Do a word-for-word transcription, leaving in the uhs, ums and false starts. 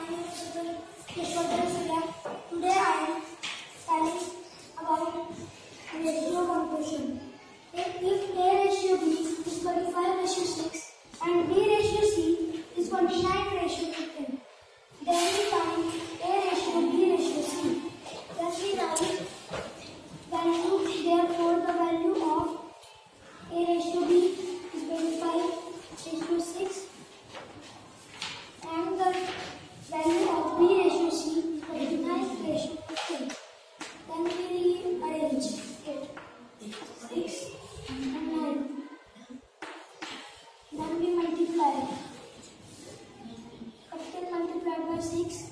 name is YASHVARDHAN. Today I am telling about ratio composition. If, if A ratio B is twenty-five ratio six and B ratio C is twenty-nine ratio ten, then we find A ratio B ratio C. Then we write value. Therefore, the value of A ratio B is twenty-five ratio six and the value of B ratio C is twenty-nine ratio ten. Then we rearrange it. six and nine. Then we multiply. Capital multiplied by six